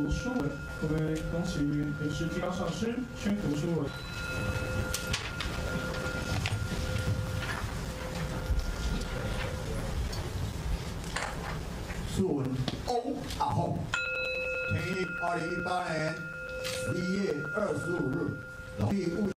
读书文，我们恭喜也是金刚上师宣读书文。 书文翁阿凤，天于2018年11月25日，农历戊。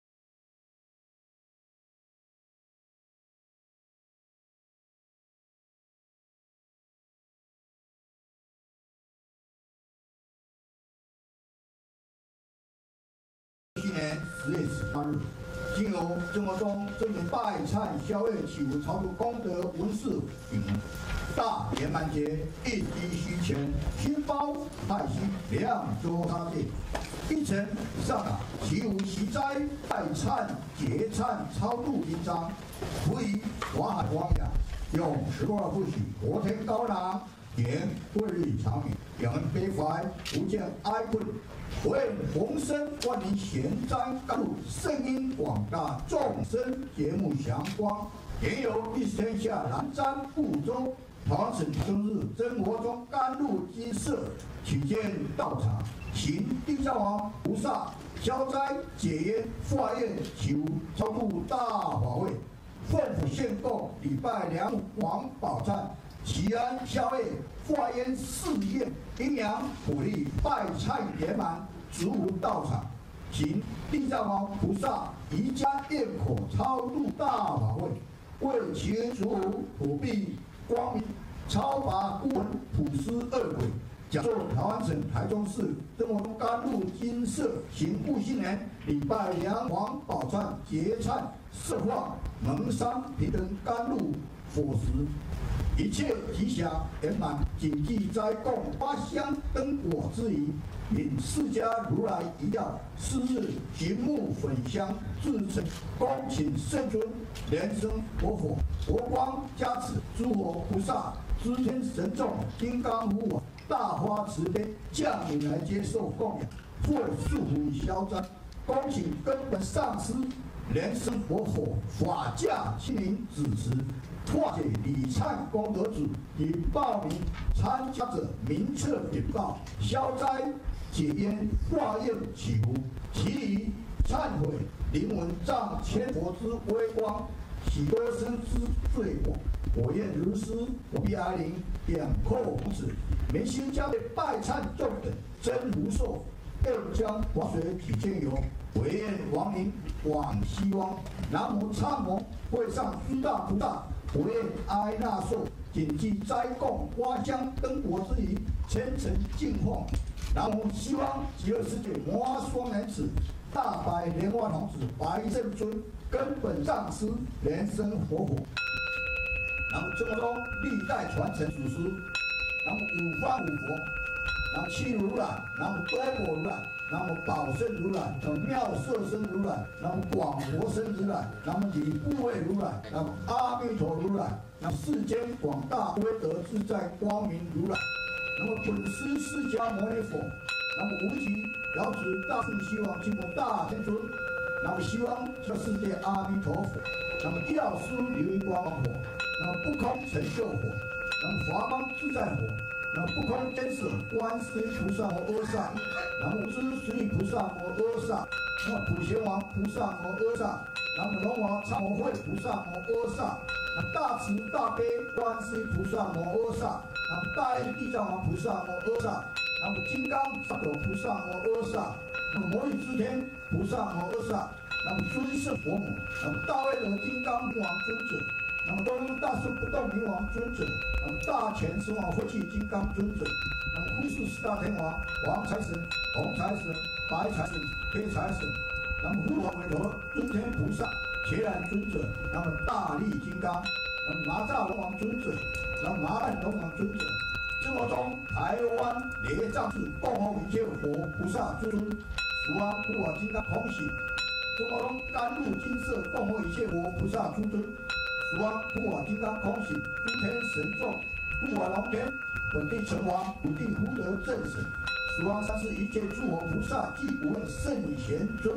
今年10月18日，经由郑国忠证明拜忏消业祈福超度功德文事允大圆满节一滴虚钱新包太虚两周他界，一层上打祈福习斋拜忏结忏超度印章，辅以华海汪洋，用时过不许国天高朗，言贵日长远，两人悲怀不见哀困。 为弘生万年贤章甘露，圣音广大众生节目祥光，也有一天下南瞻部洲台湾省生日真佛中甘露金色取见道场，行地藏王菩萨消灾解冤化验求超度大法会，奉府献供礼拜梁王宝忏。 祈安消业化烟誓愿阴阳普利拜忏圆满，直无道场，行地藏王菩萨宜家焰火超度大法会，为其主普庇光明，超拔孤魂普施恶鬼，讲授台湾省台中市真佛中甘露金色行护新年礼拜梁王宝忏结忏设化蒙山平等甘露伙食。 一切吉祥圆满，谨记斋供花香灯果之仪，引释迦如来一样，是日行木粉香至诚，恭请圣尊莲生活火，佛光加持，诸佛菩萨、诸天神众、金刚护法、大花慈悲降临来接受供养，或束缚消灾。恭请根本上师莲生活火法驾亲临主持。 化解礼忏功德主，已报名参加者名册禀报，消灾解冤化验祈福，其余忏悔灵魂仗千佛之威光，许多生之罪过。我愿如师，我必哀灵，两扣五指，明心将为拜忏众等真无寿，更将华水体见油，唯愿亡灵往西汪。南无参谋会上诸大菩萨。 我愿哀纳寿，谨记斋供花香灯果之仪，虔诚敬奉。南无西方极乐世界摩诃双莲子大白莲花童子白正尊根本上师莲生活佛。南无真宗历代传承祖师。南无五方五佛。南无七如来。南无多果如来。 南无宝生如来，南无妙色身如来，南无广佛身如来，南无理部位如来，南无阿弥陀如来，南无世间广大威德自在光明如来，南无本师释迦牟尼佛，南无无极遥指大圣西王金佛大天尊，南无西方极乐世界阿弥陀佛，南无药师琉璃光佛，南无不空成就佛，南无华光自在佛。 南无不空天使观世音菩萨摩诃萨，南无知实力菩萨摩诃萨，南无普贤王菩萨摩诃萨，南无龙王忏悔会菩萨摩诃萨，南无大慈大悲观世音菩萨摩诃萨，南无大愿地藏王菩萨摩诃萨，南无金刚萨埵菩萨摩诃萨，南无摩尼支天菩萨摩诃萨，南无尊胜佛母，南无大威德金刚王尊者。 南无东大圣不动明王尊者，南无大权神王慧气金刚尊者，南无护世四大天王黄财神、红财神、白财神、黑财神，南无护法韦陀尊天菩萨、伽蓝尊者，南无大力金刚，南无哪吒龙王尊者，南无麻烦龙王尊者，真佛中台湾列藏寺供奉一切佛菩萨尊，十方护法金刚空喜，真佛中甘露金色供奉一切佛菩萨诸尊。 十方护法金刚空喜，诸天神众，护法龙天，本地城隍，土地福德正神，十方三世一切诸佛菩萨，祭无畏圣贤尊。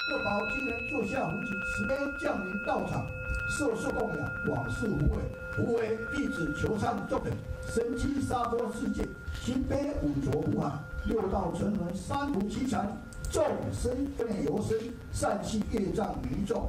各宝今年坐下福气，慈悲降临道场，受供养，广施福惠。福为弟子求忏众等，生机沙波世界，心悲五浊无海，六道沉沦，三途凄惨，众生不能由生，善气业障弥重，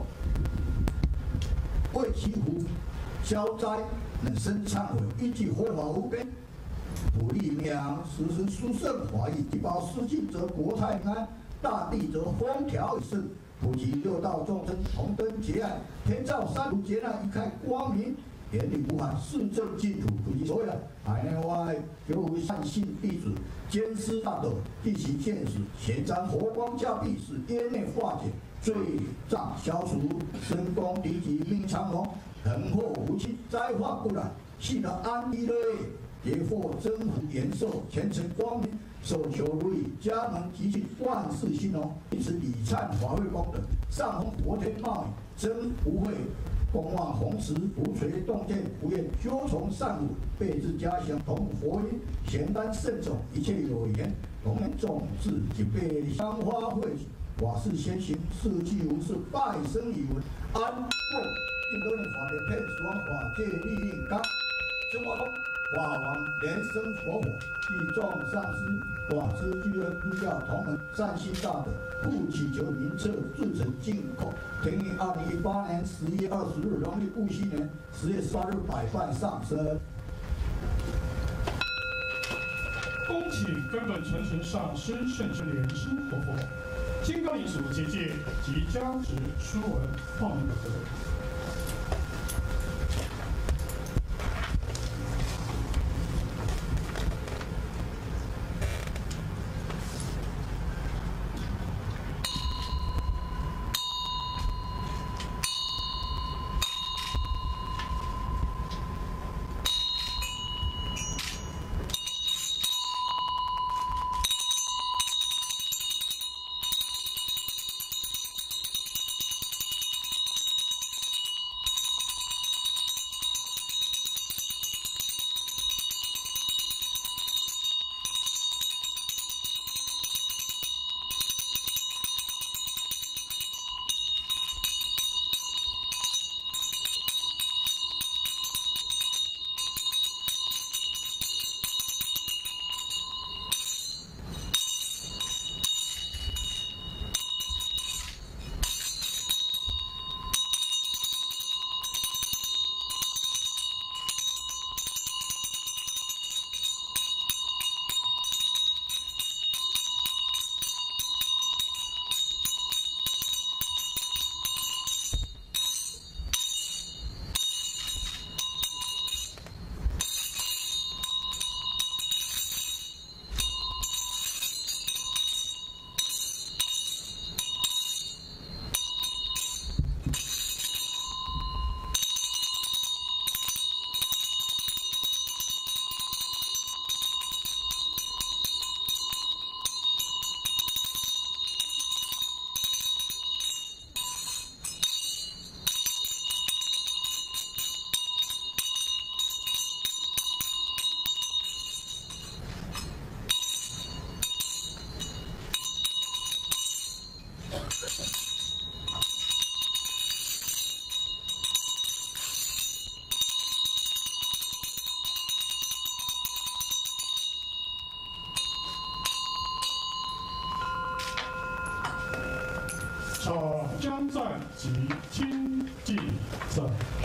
为祈福消灾，能生忏悔，一句佛法无边。普利名扬，时时殊胜华义，地保施尽则国泰民安，大地则风调雨顺。普及六道众生同登结岸，天照三途劫难，一开光明。严令无憾，市政净土，普及所有海内外有无善信弟子，兼施大斗，地行见识，前瞻佛光加庇，使业内化解，罪障消除，身功敌己命长龙，人祸无期，灾患不染，系得安逸乐业，劫获增福延寿，前程光明。所求如意，家门吉庆，万事兴隆。因此礼忏华贵功德，上弘佛天茂宇，真无畏。公望弘持，不垂洞见，不愿修从善舞，备至家乡，同佛音，咸丹慎重，一切有缘，同人种智，即备香花卉举，瓦室先行，四季无事，拜生以文，安共印度的法律配双法界立令纲，生活中。法王连生佛火，地众上师，广知居人诸教同门，善心大德，不祈求名册，自成净空。停于2018年11月20日，农历戊戌年10月18日百拜上升。 恭请根本传承上师圣真莲师活佛，金刚灵属结界及加持书文报名可得。朝江赞及清净赞。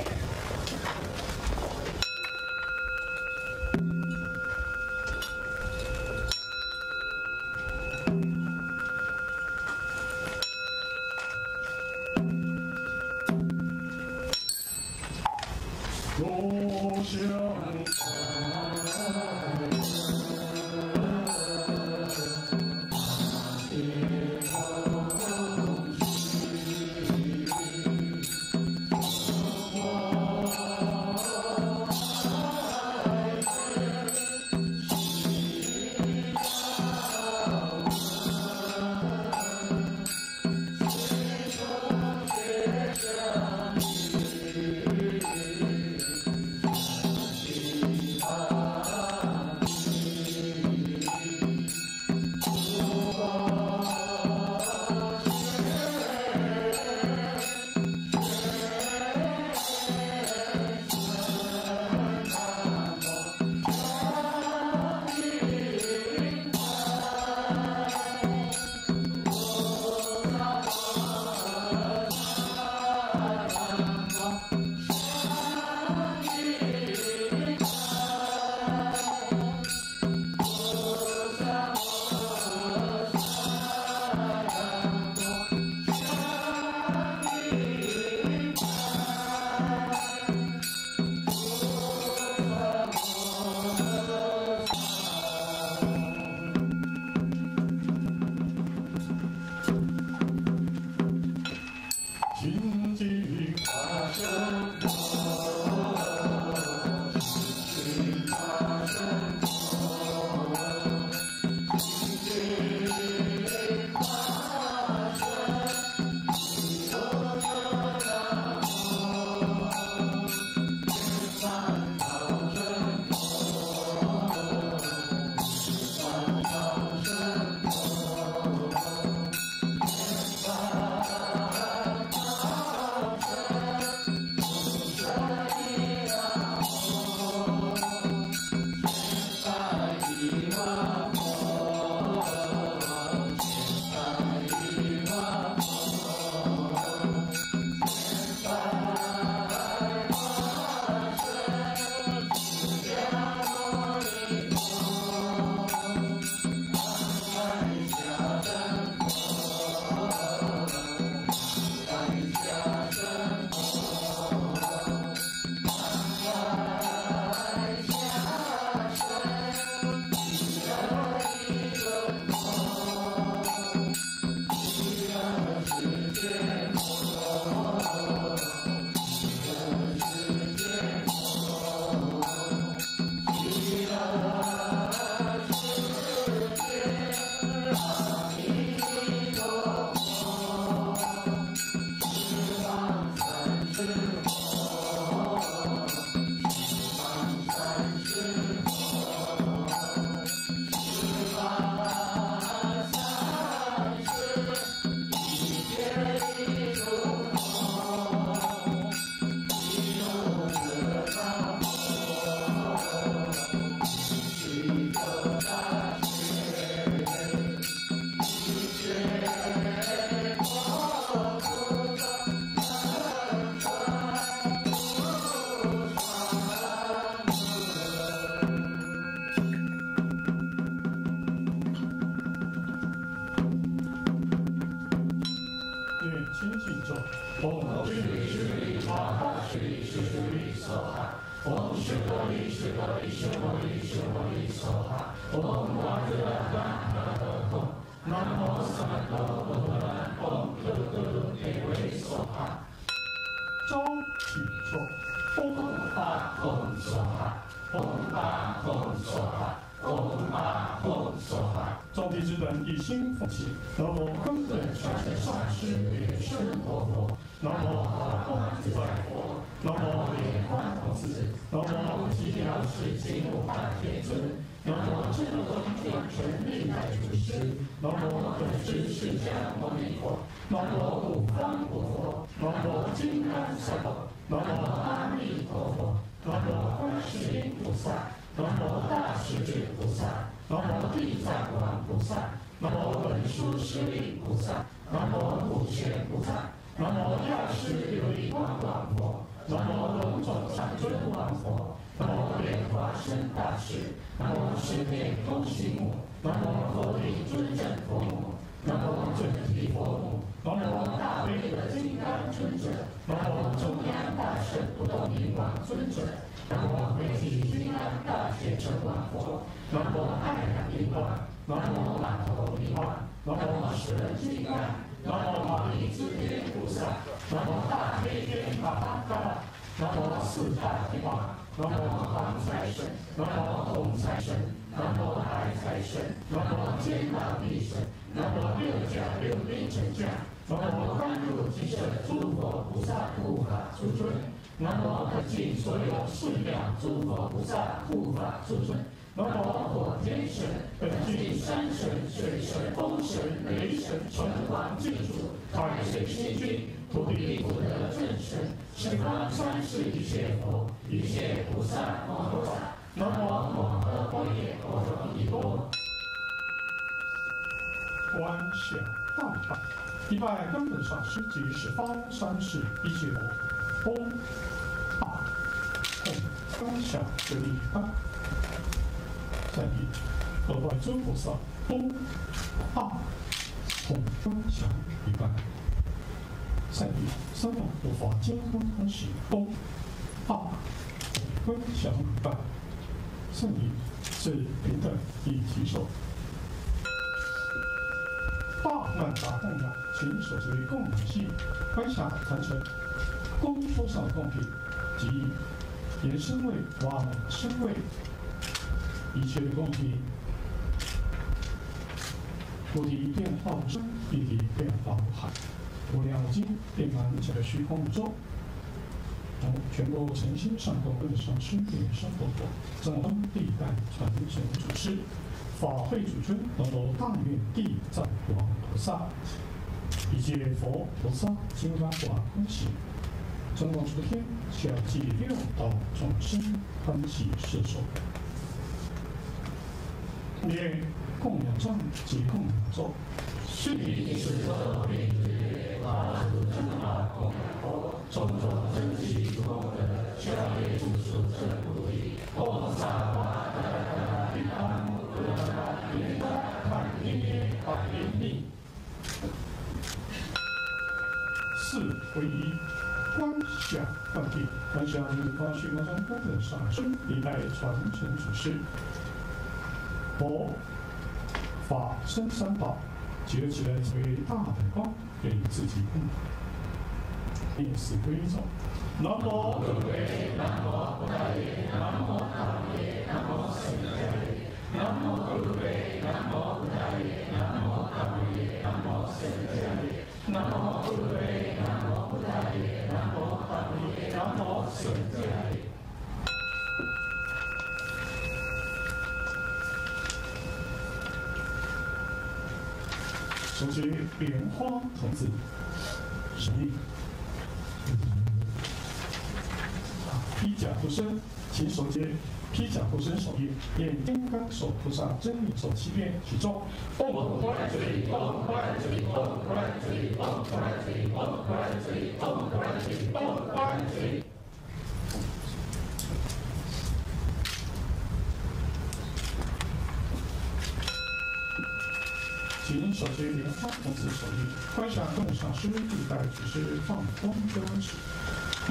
多香花。 Om Shukari Shukari Shukari Shukari Soha Om Vajradhanam Namo Sato Bhagavan Om Guru Devi Soha 招起坐， Om Ahom Soha Om Ahom Soha Om Ahom Soha 众弟子等一心奉起，南无根本传承上师莲生活佛，南无法空自在佛，南无莲花童子，南无极妙世界无法天尊，南无真龙天纯历代祖师，南无本师释迦牟尼佛，南无五方五佛，南无金刚萨埵，南无阿弥陀佛，南无观世音菩萨，南无大势至菩萨，南无地藏王菩萨，南无文殊师利菩萨，南无普贤菩萨，南无药师琉璃光王佛，南无龙种上尊王佛，南无莲花生大士，南无十面恭喜母，南无佛力尊胜佛母，南无准提佛母，南无大悲的金刚尊者，南无中央大圣不动明王尊者，南无慧济金刚大显成王佛，南无爱染明王，南无满头明王，南无十人金刚，南无法力之天菩萨，南无大黑天大王嘎，南无四大天王，南无黄财神，南无红财神，南无白财神，南无天王地神，南无六甲六兵神将，南无甘露极盛诸佛菩萨护法诸尊，南无本尽所有顺量诸佛菩萨护法诸尊。南无火天神，本尽山神、水神、风神、雷神、城隍祭主、太岁星君、土地福德正神，十方三世一切佛、一切菩萨摩诃萨。南无摩诃般若波罗蜜多。 观想大拜，一拜根本上师及十方三世一切佛。嗡啊吽，观想这礼拜。在地，各拜尊菩萨，嗡啊吽，观想礼拜。在地，三藐护法金刚开始，嗡啊吽，观想礼拜。在地是平等一体手。大曼达供养，请手持供养器，观想坛城，供桌上的贡品及延伸位、往生位。一切的供品，菩提变化无生，一体变化无海，无量无尽，遍满这个虚空宇宙。全部诚心上供跟上师莲生活佛，正宗历代传承祖师，法会主尊，南无大愿地藏王菩萨，一切佛菩萨金刚华欢喜，正光出天，小济六道众生欢喜摄受。念供养藏及供养咒， 须弥是咒名日法主真法供养佛，种种真气功德，消业诸数正不离。唵萨瓦达达利阿姆布拉达耶达堪耶耶巴耶尼。 四唯一，观想梵题，观想日光虚空中观的上师历代传承祖师。佛法生三宝，结合起来成为大的光，给自己供养。念四归咒：南无古瑞，南无布达耶，南无塔耶，南无僧伽耶，南无古瑞，南无布达耶，南无塔耶，南无僧伽耶，南无古瑞，南无布达耶，南无塔耶，南无僧伽耶。 手持莲花童子神力，披甲护身，请手接披甲护身手印，念金刚手菩萨真理手7遍，许咒： 唵观世音，唵观世音，唵观世音，唵观世音，唵观世音，唵观世音，唵观世音。 请手持莲花童子手印，观想供上师历代祖师放光标尺。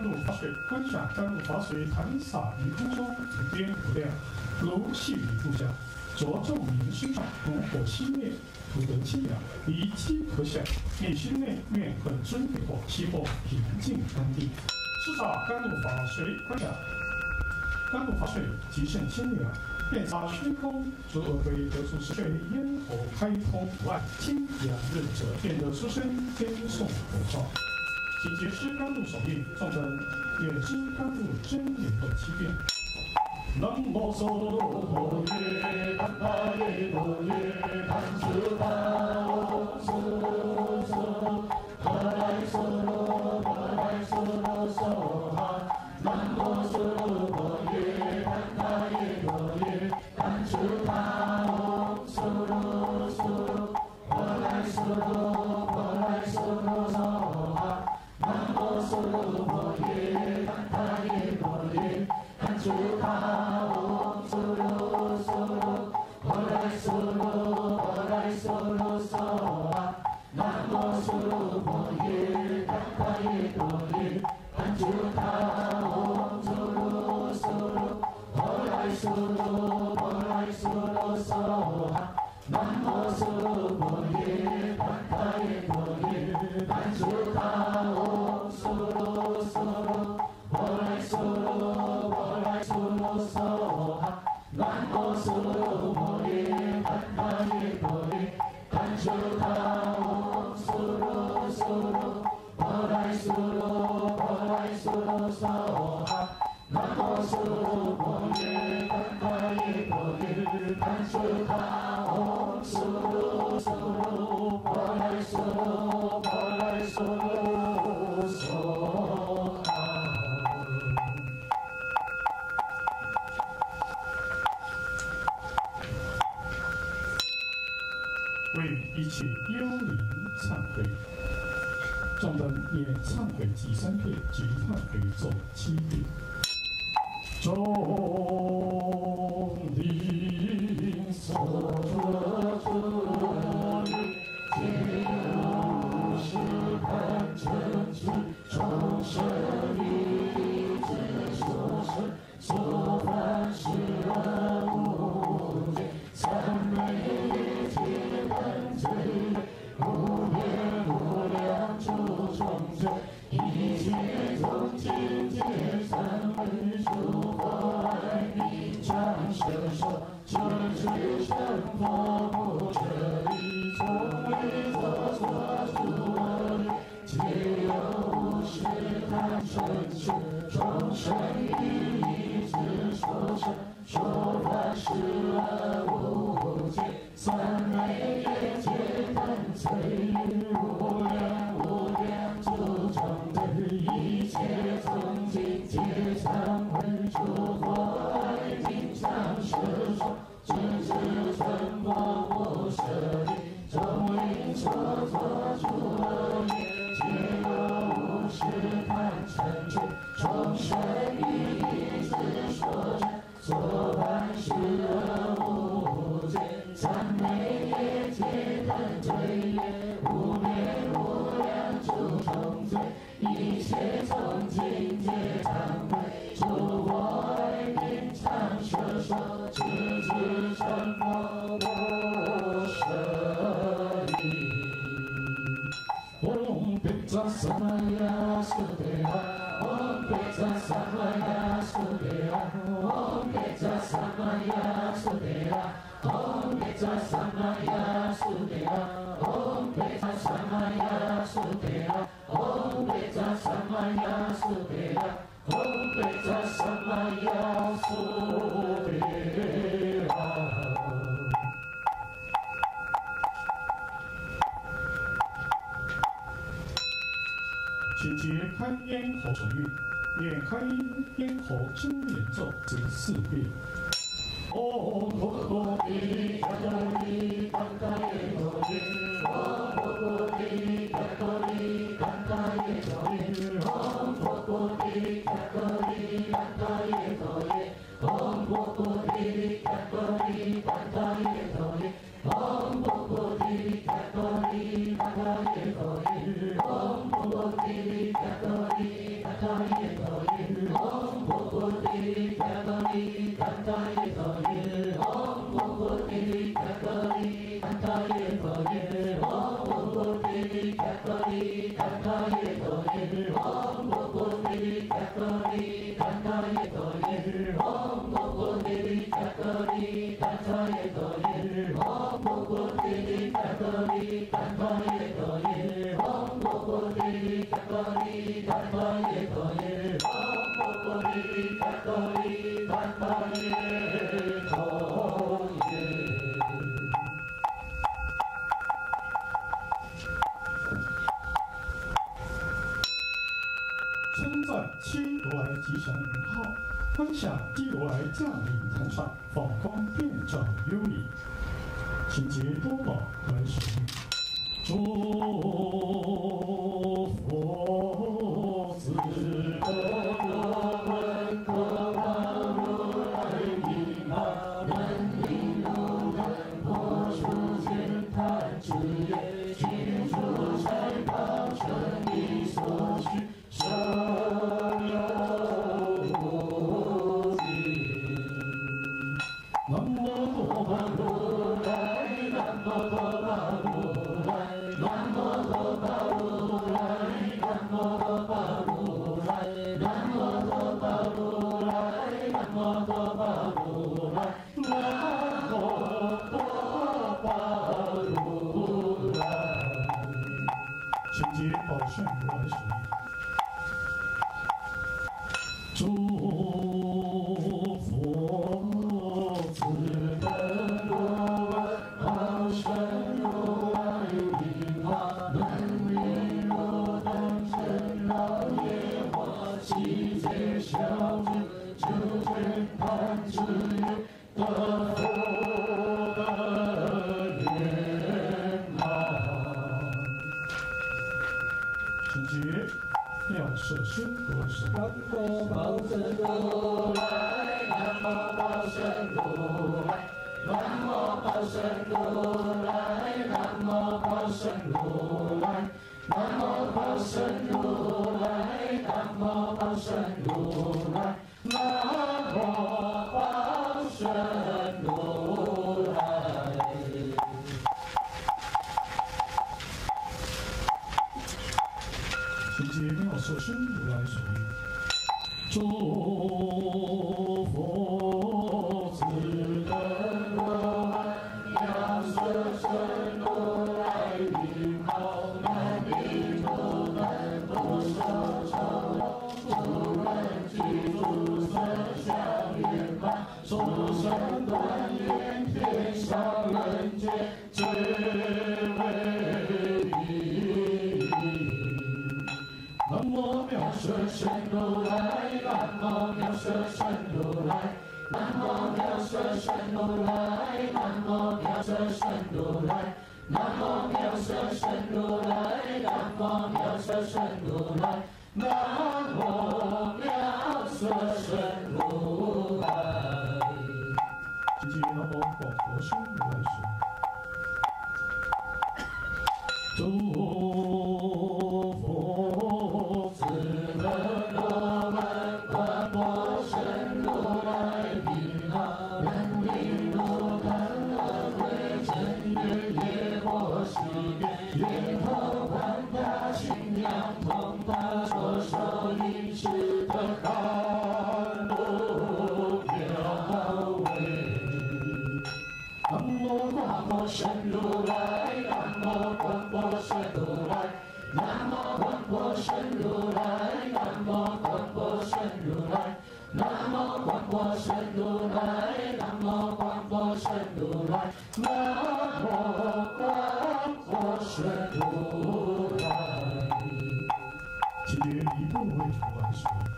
甘露法水，观想甘露法水弹洒于空中，无边无量，如细雨不下，着众人身上，如火熄灭，徒得清凉，离饥可享，内心内怨恨尊贵火，熄火平静安定。施洒甘露法水，观想甘露法水极甚清凉。 遍洒虚空，诸恶鬼得出是水，咽喉开通无碍，清凉润泽，便得出生，天颂佛号。紧接施甘露手印，众人也知甘露真言的七遍。南无娑婆耶，怛他耶罗耶，怛侄他唵娑罗娑，巴来娑罗，巴来娑罗娑哈。南无娑婆耶，怛他耶罗耶，怛侄他唵娑罗娑，巴来娑罗，巴来娑罗娑哈。南无娑婆耶，怛他耶罗耶，怛侄他唵娑罗娑，巴来娑罗，巴来娑罗娑哈。南无娑婆耶，怛他耶罗耶，怛侄他唵娑罗娑，巴来娑罗，巴来娑罗娑哈。南无娑婆耶，怛他耶罗耶，怛侄他唵娑罗娑，巴来娑罗，巴来娑罗娑哈。南无娑婆耶，怛他耶罗耶，怛侄他唵娑罗娑，巴来娑罗，巴来娑罗娑哈。南无娑婆耶，怛他耶罗耶，怛侄他唵娑罗娑，巴来娑罗，巴来娑罗娑哈。为一切幽灵忏悔，众人也忏悔祭3遍，及忏悔咒7遍。众灵所作诸业，皆无始堪称之，众生一切所生所犯是恶无间，三昧业皆等罪业，无边无量诸众生，一切众境界三昧诸佛来名常摄受，知知成佛不舍离，从未所作诸恶业，皆有无始堪称之，众生一切所生所犯是恶无间，三昧业皆等罪业，无量无量诸众生，一切众境界三昧诸佛来名常摄受，知知成佛不舍离，众灵所作诸恶业，皆有无始堪称之，众生一切所生所犯是恶无间，三昧业皆等罪业，无边无量诸众生，一切众境界三昧诸佛来名常摄受，知知成佛不舍离。Om Pizza Samaya Sudeva, Om Pizza Samaya Sudeva, Om Pizza Samaya Sudeva, Om Pizza Samaya Sudeva, Om Pizza Samaya Sudeva, Om Pizza Samaya Sudeva, Om Pizza Samaya Sudeva。请解开咽喉手印，念开咽喉真言咒14遍。Om Bhagavate Jagari Kantaye Dori, Om Bhagavate Jagari Kantaye Dori, Om Bhagavate Jagari Kantaye Dori, Om Bhagavate Jagari Kantaye Dori, Om Bhagavate Jagari Kantaye Dori, Om Bhagavate Jagari Kantaye 称赞七如来吉祥名号，分享地如来降临坛上，放光遍照幽里，请结多宝来使用。诸佛子德闻可法如来名号，人名如人破除见贪之业，清除财宝生意所需。生有无尽，南无多巴如来，南无多巴如来，南无多巴如来，南无多巴如来，南无多巴如来，南无多巴如来，南无多巴如来，请结宝胜如来手印。诸佛子德如来，好生如来名号，能力如灯神老耶华，悉皆消之，究竟贪之业，得福的圆满。请结妙色身如来手印。南无宝生如来，南无宝生如来，南无宝生如来，南无宝生如来，南无宝生如来，南无宝生如来，南无宝生如来。请结妙色身如来手印。诸佛子德如来，妙色身如来名号，南无如来不受酬劳，诸人具足色相圆满，殊胜端严天上人间，只为你。南无妙色身如来，南无妙色身如来，南无妙色身如来，南无妙色身如来，南无妙色身如来，南无妙色身如来，南无妙色身如来。请记南无广佛身如来手。诸佛子德如来，观波身如来名号，人力如灯而归，真月夜火熄灭，眼头观他清凉通达，左手一持的甘露妙味。南无广波身如来，南无广波身如来，南无广波身如来，南无广波身如来，南无广波身如来，南无广波身如来，南无广波身如来。请结一部为如来手印。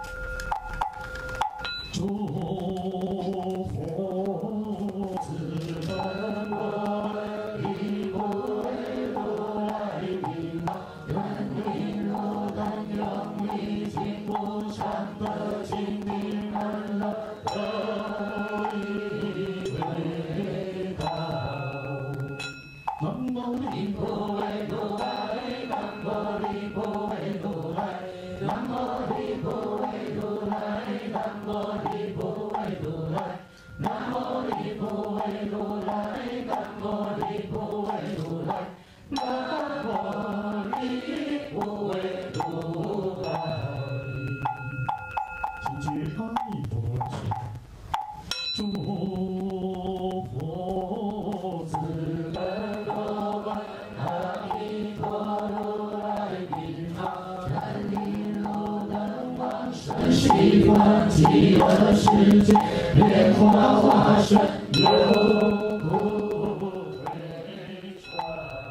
诸佛子德如来，一部为如来名号，人力如灯用一尽不常的精明安乐，得以为道。南无一部为如来。 不为如来，南无礼不为如来，南无礼不为如来。 请结阿弥陀佛，诸佛子能够观阿弥陀如来宾好，南无如能往生西方极乐世界，莲花化身有不为传。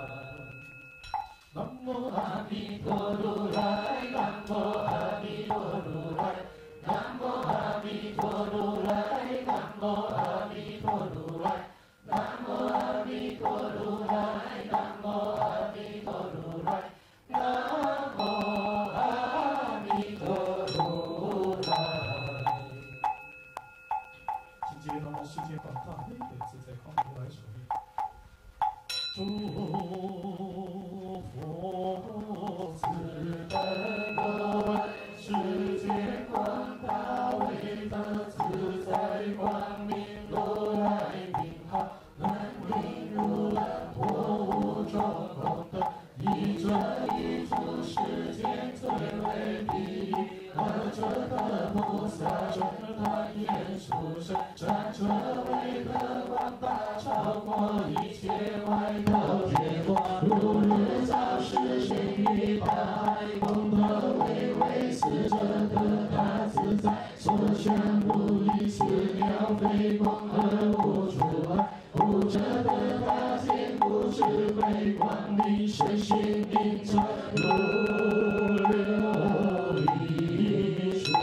南无阿弥陀如来，南无阿弥陀如来，南无阿弥陀如来，南无阿弥陀如来，南无阿弥陀如来，南无阿弥陀如来，南无阿弥陀如来。 请结南无世界广大悲悲自在光如来手印。诸佛子能够观世界广大伟大自在光明如来宾好，南无如来破无众功德，以这一处世间最为第一。二者的菩萨正观严殊胜，三者为德广大，超过一切外道结果，如日照世行于大海，功德为四者得大自在，所向无一似鸟飞光而无处来，无者得大见不知慧光明，身心明照如琉璃树。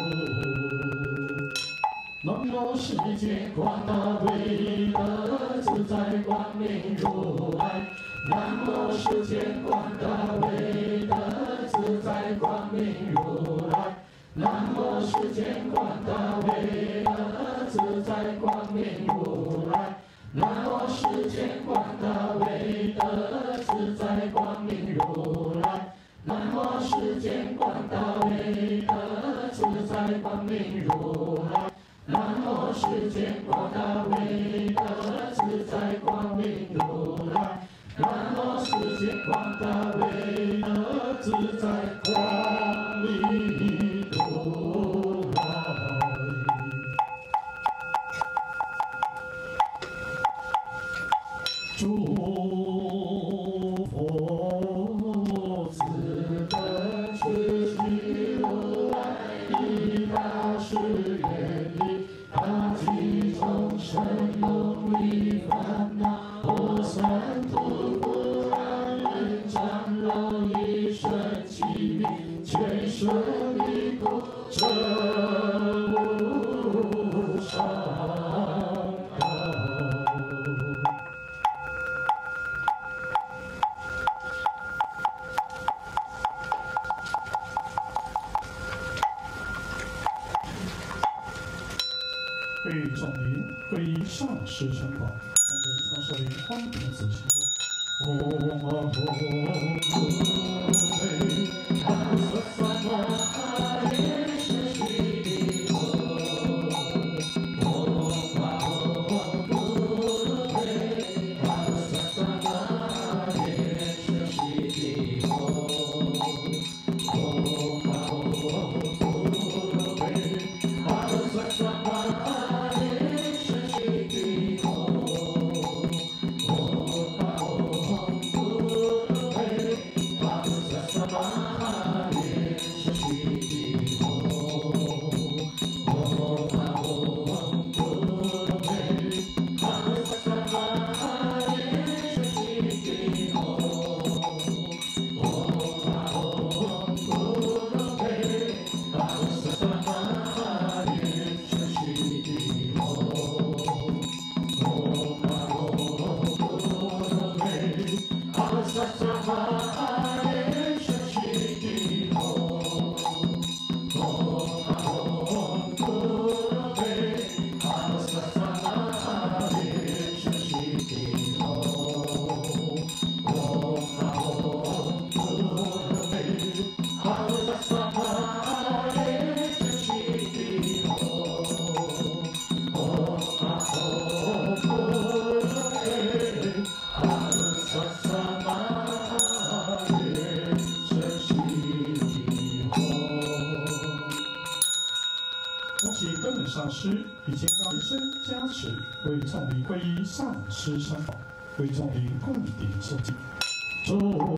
南无世界广大伟德自在光明如来，南无世界广大伟德自在光明如来，南无世界广大伟德自在光明如来，南无世界广大伟德自在光明如来，南无世界广大伟德自在光明如来，南无世界广大伟德自在光明如来，南无世界广大伟德自在光明如来。 诸佛子本是其如来，以大誓愿力，大济众生永离烦恼，不算度苦让人长容一生其名，全顺利故真无上。 被众民皈依上师成宝，同时创设于光明子行中。嗡嘛呢为众里皈依上师三宝，为众里灌顶受记。诸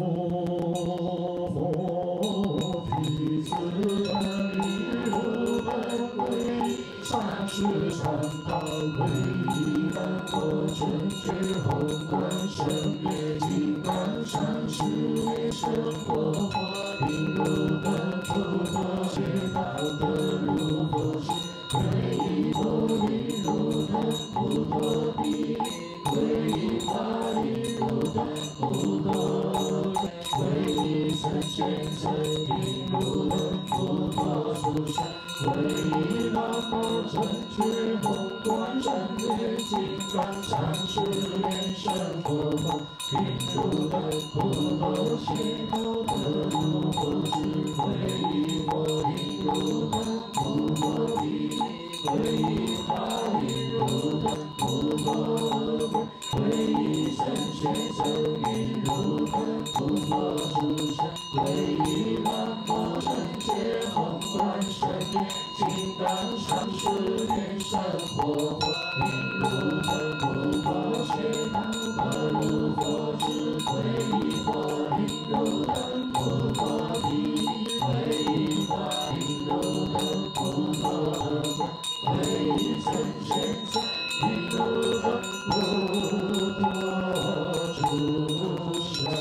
佛弟子们一路奔归，上师三宝皈依南无准觉宏观胜业金刚上师为生活佛，应如本普陀学道德如佛是，皈依佛应如本普陀地，皈依法应如本普陀，皈依圣贤圣应如本普陀殊胜，皈依南无准觉宏观胜业金刚上师为生活佛，应如本普陀学道德如佛是，皈依佛应如本普陀地，皈依法应如本普陀，皈依圣贤圣应如本普陀殊胜，皈依南无准觉宏观胜业金刚上师为生活佛，应如本普陀学道德如佛是，皈依佛应如本普陀地，皈依法应如本普陀，皈依圣贤圣应如本普陀殊胜。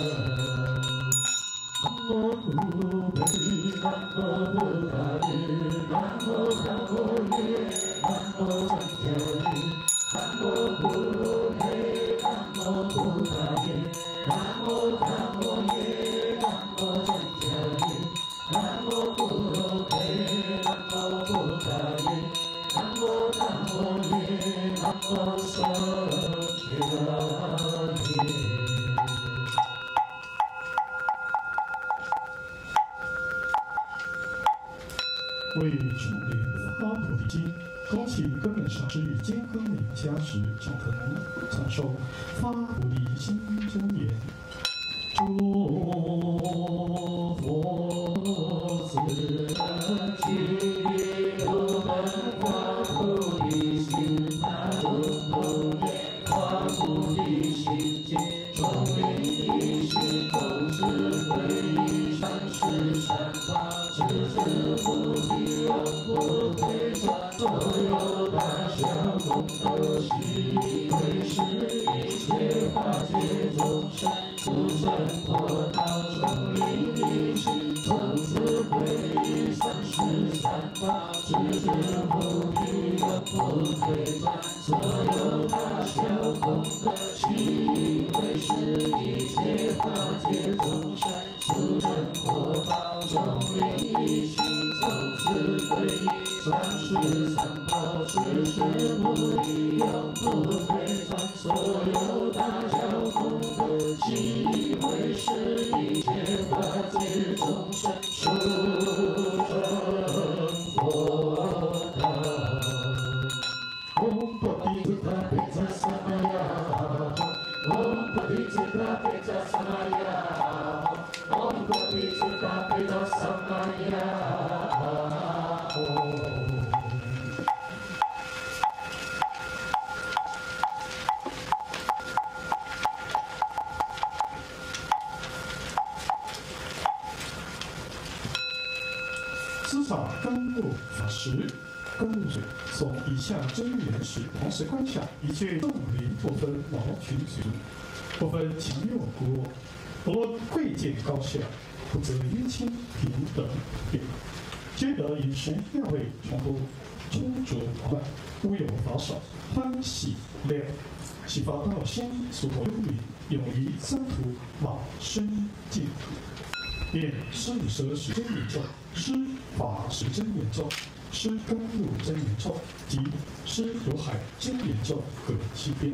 南无普悲，南无菩萨耶，南无南无耶，南无真调耶，南无普悲，南无菩萨耶，南无南无耶，南无真调耶，南无普悲，南无菩萨耶，南无南无耶，南无僧伽耶。为主念阿菩提经，恭请根本上师与金刚领加持，众腾传授发菩提心真言。诸佛子今我们发菩提心，那众不念发菩提心经，众灵一心共知皈依上师三宝，直至菩提永不退转，所有大小功德悉为是一切法界众生，速成佛道，众灵一心从此皈依上师三宝，直至菩提永不退转，所有大小功德悉为是一切法界众生，速成佛道，众灵一心从此皈依上师三宝，直至菩提永不退转，所有大小功德悉为是一切法界众生，速成佛道。Om Patita Pizza Samaya, Om Patita Pizza Samaya, Om Patita Pizza Samaya. 司法甘露法师。甘露水从以下真言时，同时观想一切众灵不分老群族，不分强弱孤弱，不论贵贱高下，不择姻亲平等变，皆得以神妙味传播，诸浊乱，无有法少，欢喜量，启发道心，所托幽灵，永于三途往生净土。便施与蛇时真言咒，施法时真言咒。施甘露真言咒及施如海真言咒各7遍。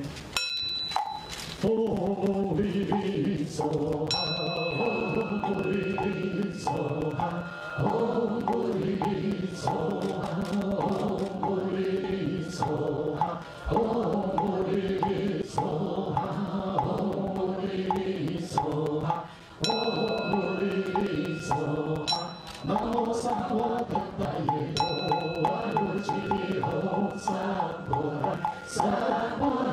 唵哩娑哈，唵哩娑哈，唵哩娑哈，唵哩娑哈，唵哩娑哈，唵哩娑哈，唵哩娑哈。南无三摩地大耶。 三摩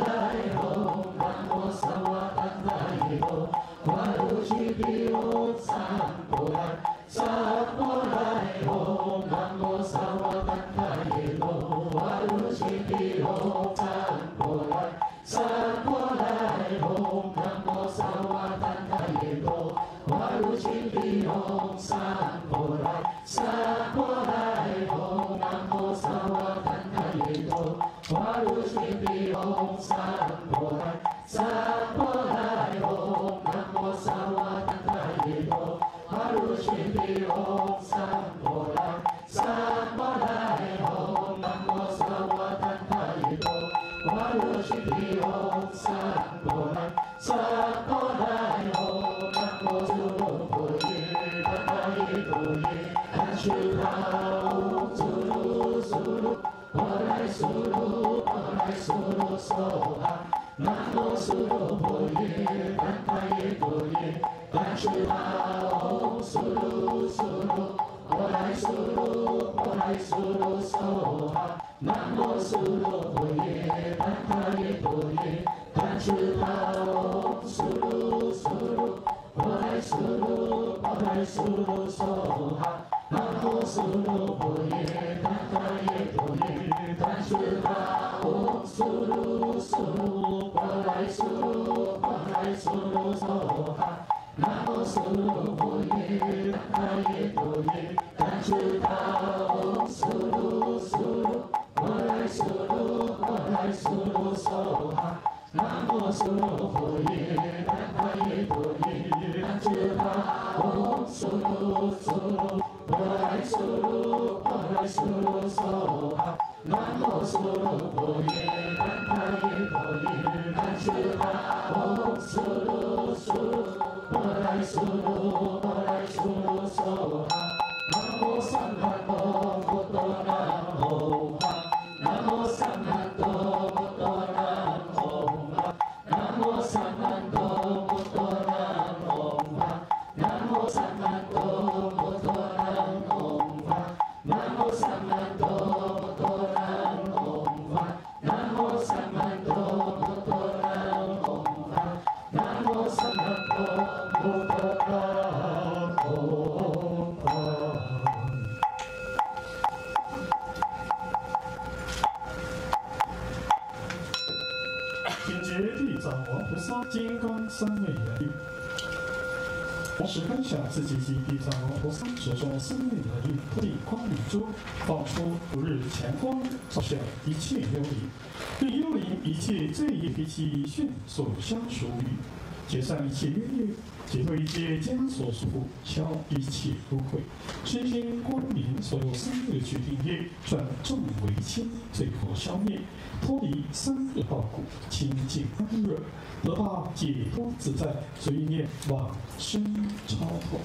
金刚三昧来历，同时分享自己及地藏王菩萨手中三昧来历地光明珠，放出不日前光，照射一切幽灵，令幽灵一切罪业脾气迅速消除于，解散一切冤业，解脱一切枷锁束缚，消一切污秽，身心光明，所有三恶决定业转重为轻，最后消灭，脱离三恶道苦，清净安乐。得到解脱自在，随念往生超脱。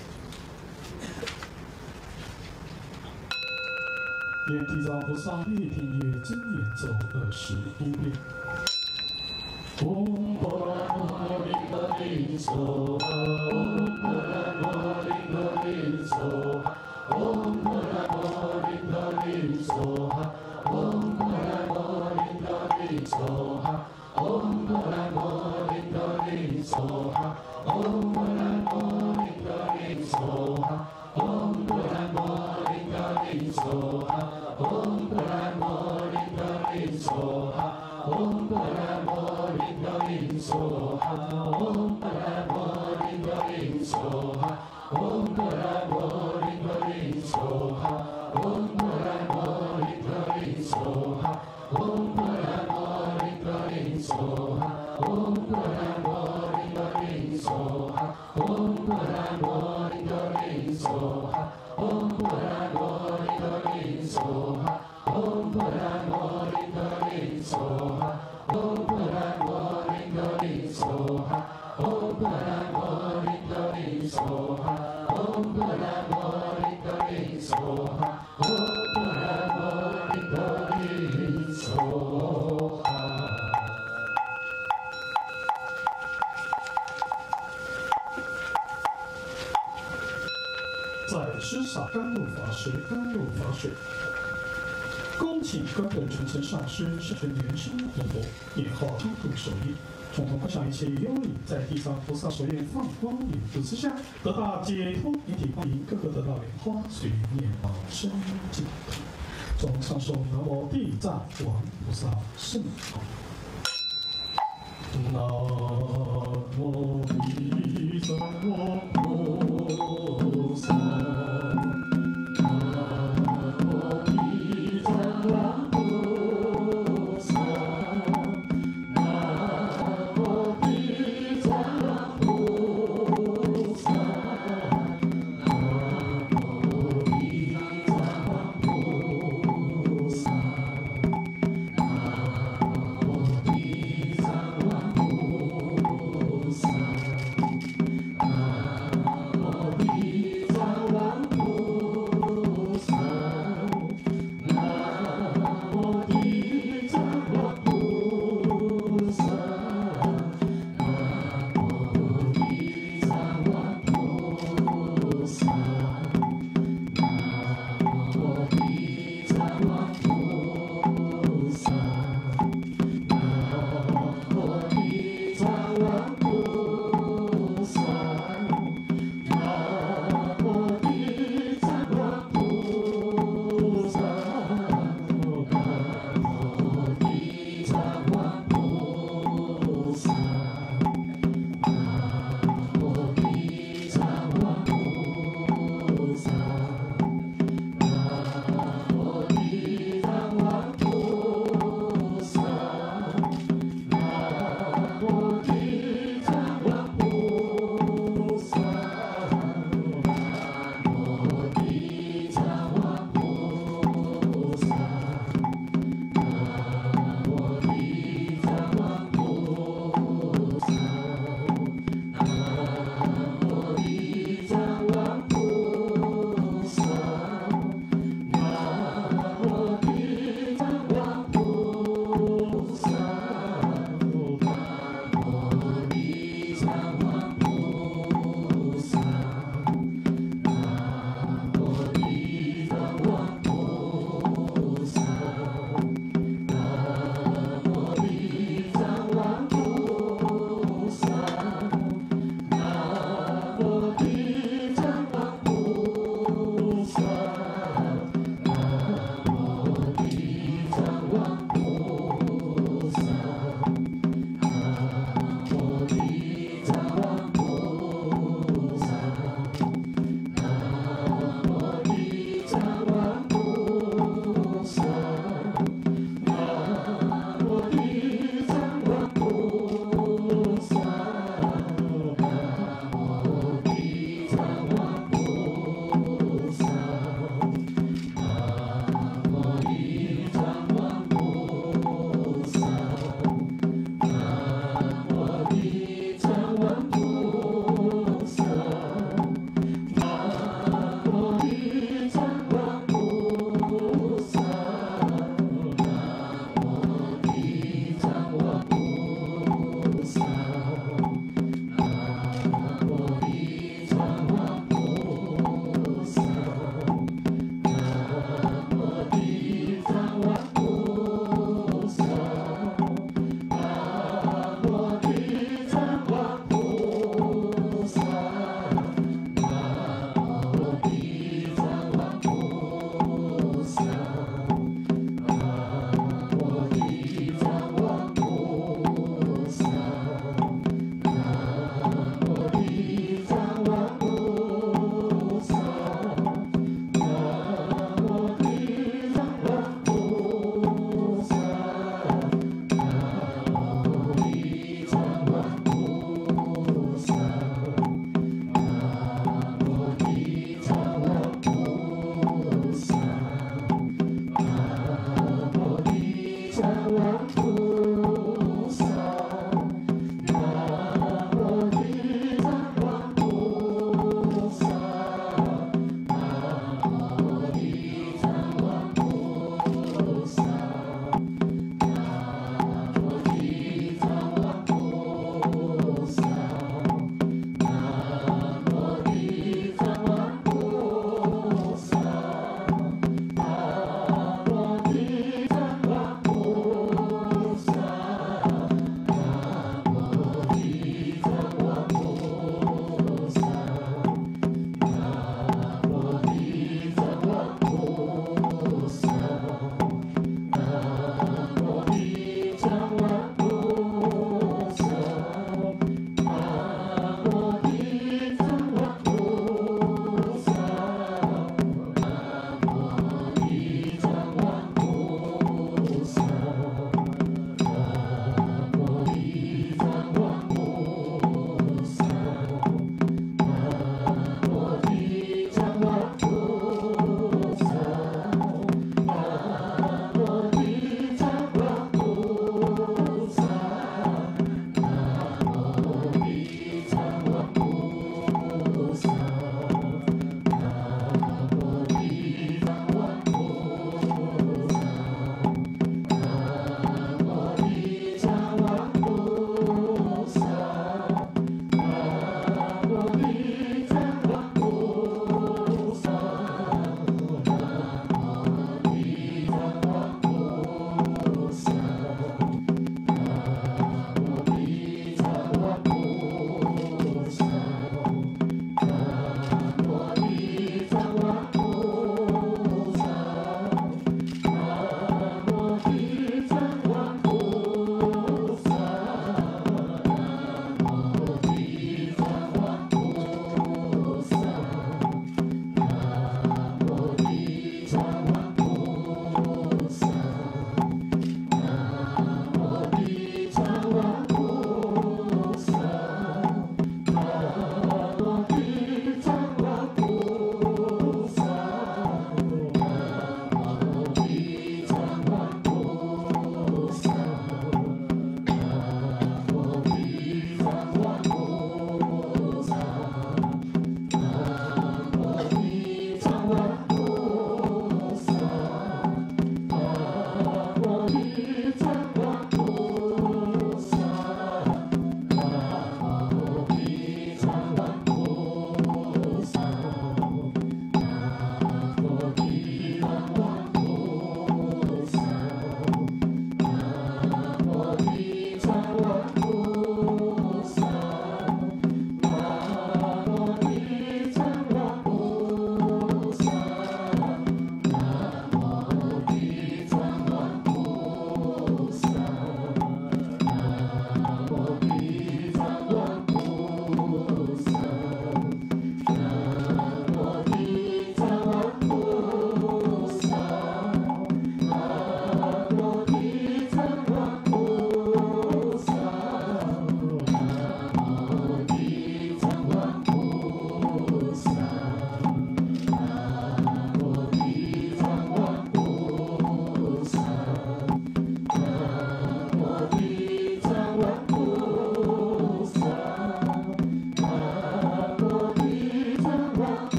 念地藏菩萨越听越真言咒21遍。嗡波罗摩利诃利娑哈，嗡波罗摩利诃利娑哈，嗡波罗摩利诃利娑哈，嗡波罗摩利诃利娑哈。嗡波罗摩利诃利娑哈，嗡波罗摩利诃利娑哈，嗡波罗摩利诃利娑哈，嗡波罗摩利诃利娑哈，嗡波罗摩利诃利娑哈，嗡波罗摩利诃利娑哈，嗡波罗摩利诃利娑哈，嗡波罗摩利诃利娑哈，嗡波罗摩利诃利娑哈，嗡波罗摩利诃利娑哈，嗡波罗摩利诃利娑哈，嗡波罗摩利诃利娑哈，嗡波罗摩利诃利娑哈，嗡波罗摩利诃利娑哈，嗡波罗摩利诃利娑哈，嗡波罗摩利诃利娑哈，嗡波罗摩利诃利娑哈。在施洒甘露法师，甘露法水。恭请观本传承上师圣纯莲生活佛，念号超度手印。 从头观想一切幽灵在地上菩萨所愿放光影子之下，得到解脱，一体光明，个个得到莲花水面往生净土。总唱诵南无地藏王菩萨圣号。南无地藏王菩萨。 南无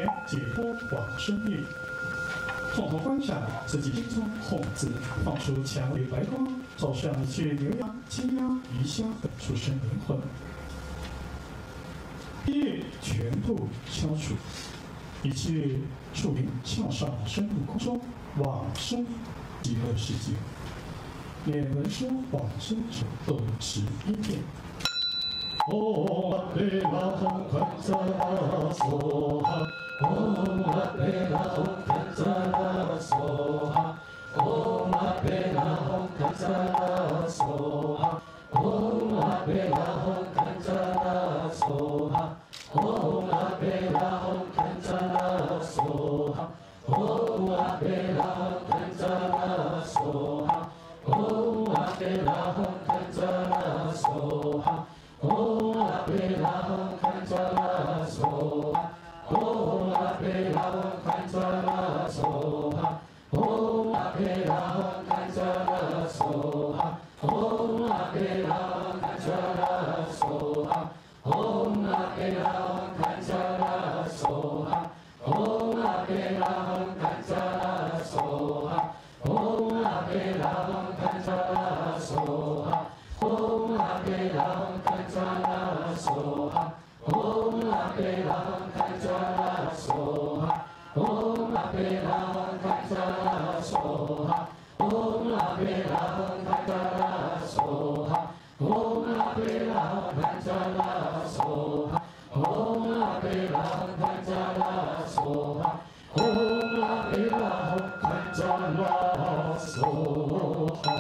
年解脱往生业。统统观想自己心中红字，放出强烈白光，照向一切牛羊、鸡鸭、鱼虾等畜生灵魂，业全部消除，一切触灵向上升入空中，往生极乐世界。念文说往生者都持一遍。唵嘛呢叭吽堪扎那梭哈，唵嘛呢叭吽堪扎那梭哈，唵嘛呢叭吽堪扎那梭哈，唵嘛呢叭吽堪扎那梭哈，唵嘛呢叭吽堪扎那梭哈，唵嘛呢叭吽堪扎那梭哈，唵嘛呢叭吽堪扎那梭哈。唵嘛呢叭吽堪扎那梭哈，唵嘛呢叭吽堪扎那梭哈，唵嘛呢叭吽堪扎那梭哈，唵嘛呢叭吽堪扎那梭哈，唵嘛呢叭吽堪扎那梭哈，唵嘛呢叭吽堪扎那梭哈，唵嘛呢叭吽堪扎那梭哈。唵嘛呢叭吽堪扎那梭哈，唵嘛呢叭吽堪扎那梭哈，唵嘛呢叭吽堪扎那梭哈，唵嘛呢叭吽堪扎那梭哈，唵嘛呢叭吽堪扎那梭哈，唵嘛呢叭吽堪扎那梭哈，唵嘛呢叭吽堪扎那梭哈。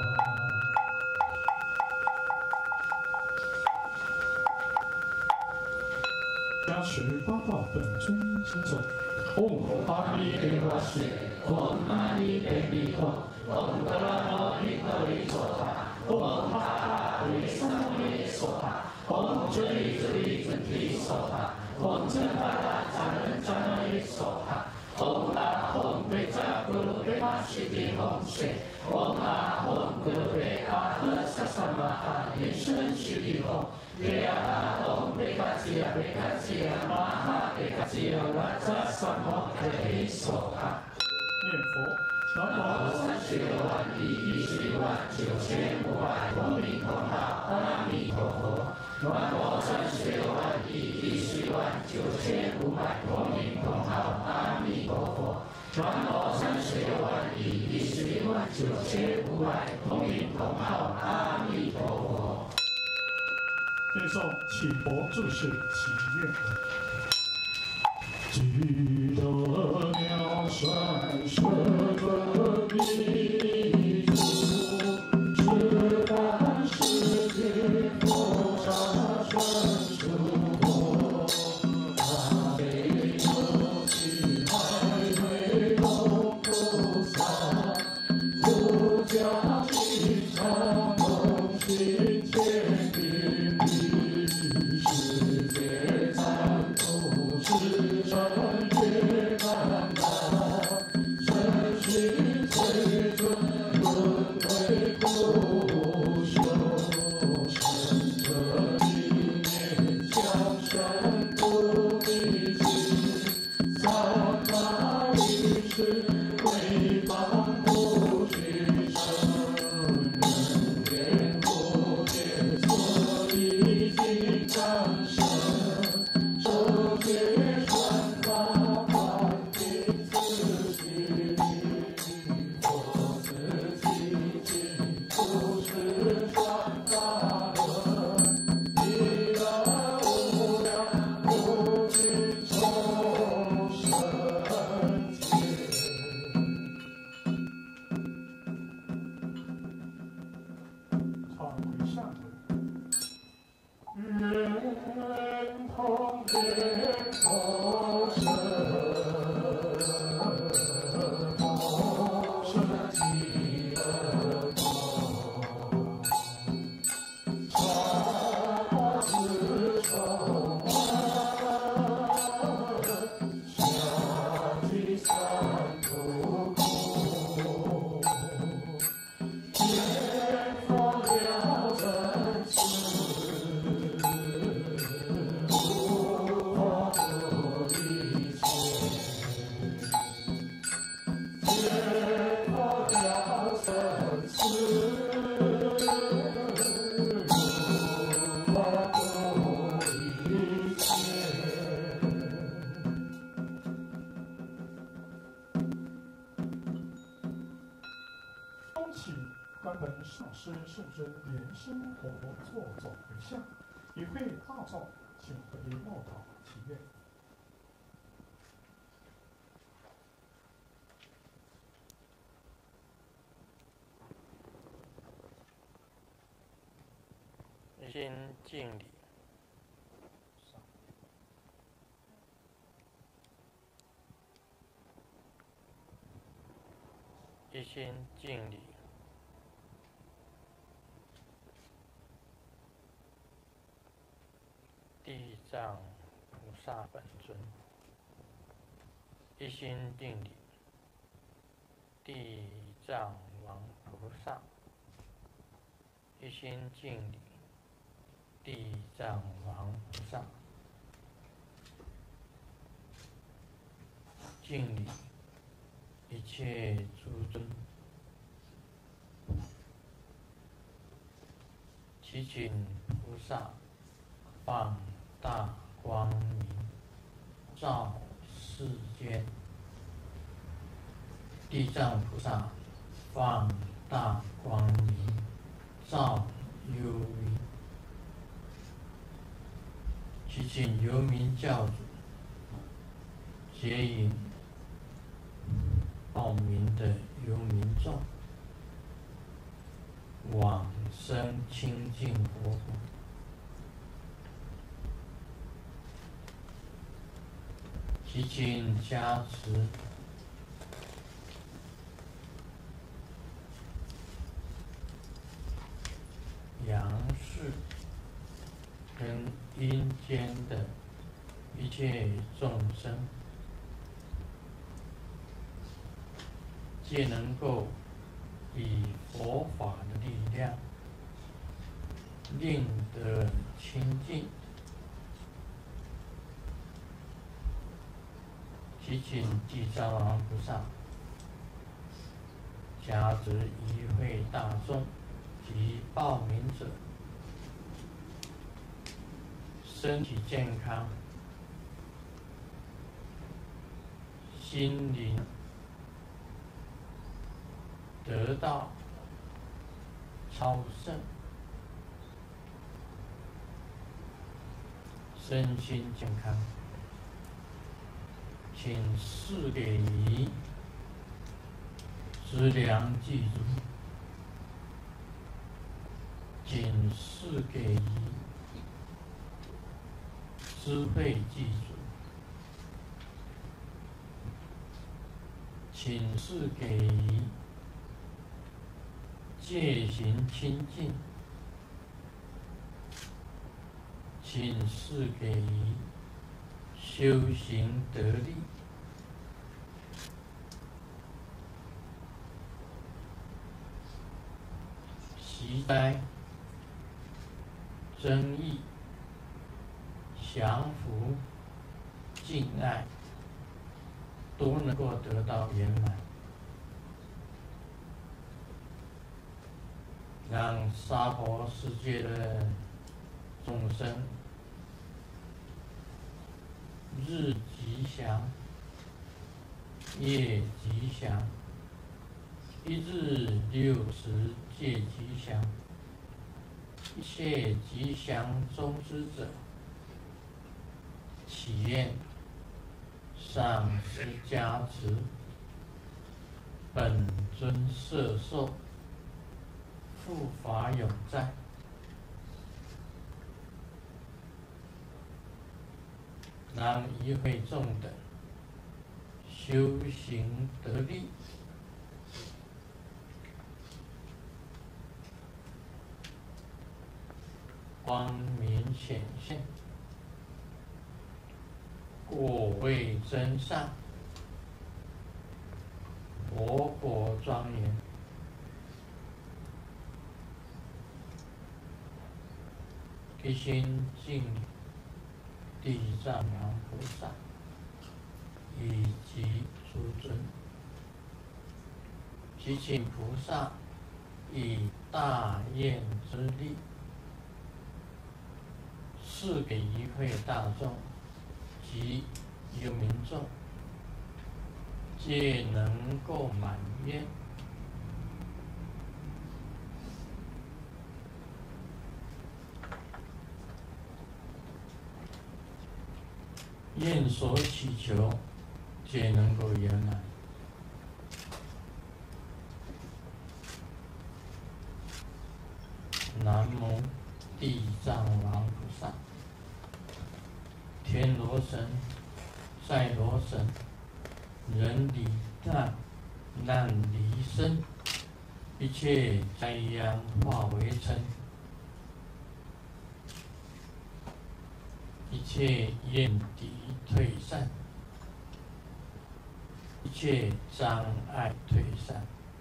加持八道本尊心咒。唵阿弥陀佛，唵阿弥陀佛，唵达拉摩尼陀利娑哈，唵哈哈维萨维娑哈，唵遮利遮利尊提娑哈，唵真巴拉扎人扎那娑哈，唵阿吽贝扎咕噜贝玛西提吽谁，唵阿吽咕噜贝阿呵萨萨玛哈耶声西提吽。耶阿吽贝卡吉亚贝卡吉亚玛哈贝卡吉亚瓦扎萨摩嘿娑哈。念佛，南无30万110万9500光明通号阿弥陀佛。南无30万110万9500光明通号阿弥陀佛。南无30万110万9500光明通号阿弥陀佛。念诵祈佛注释祈愿。具德妙善舍得弥足，十方世界佛刹身处佛，大悲救济海瑞龙菩萨，佛家心常同心坚定。世界残酷，世上越难达，身心最尊，轮回不休，深刻理念，向善不离心，三大理事，为帮不去生，人间不见所以经常生。周劫传法，梵天自心，佛自寂静，不是传法轮，弥勒无量无尽众生界。唱回上回。愿同天同生，同生极乐国，传法自充满，下济三途苦，见佛了真实。 恭请关本上师圣尊莲心活坐走回向，与会大众请回报祷祈愿。 先敬礼。一心敬礼。地藏菩萨本尊。一心敬礼。地藏王菩萨。一心敬礼。地藏王菩萨，敬礼一切诸尊，祈请菩萨放大光明，照世间。地藏菩萨放大光明，照幽冥。祈请游民教主接引报名的游民众往生清净国土，祈请加持阳世跟阴间的一切众生，皆能够以佛法的力量，令得清净。祈请地藏王菩萨加持与会大众及报名者身体健康，心灵得到超胜，身心健康，请赐给予资粮记住，请赐给予智慧记住，请赐给予戒行清净，请赐给予修行得力，习哉真义降伏、敬爱，都能够得到圆满，让娑婆世界的众生日吉祥，夜吉祥，一日60皆吉祥，一切吉祥中之者，祈愿上师加持，本尊摄受，护法永在，让一会众等修行得力，光明显现，果位真善，佛果庄严，一心敬礼地藏王菩萨以及诸尊，祈请菩萨以大愿之力， 赐给一会大众及有民众，皆能够满愿。愿所祈求，皆能够圆满。南无地藏王菩萨，天罗神、赛罗神，人离难，难离身，一切灾殃化为尘，一切怨敌退散，一切障碍退散。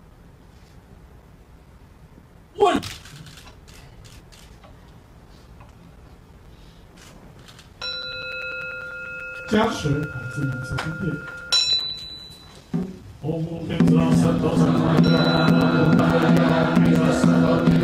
问。 加持来自明色分辨。Om Mokhe Zra Sato Samaya Namo Buddhaya Namo Buddhaya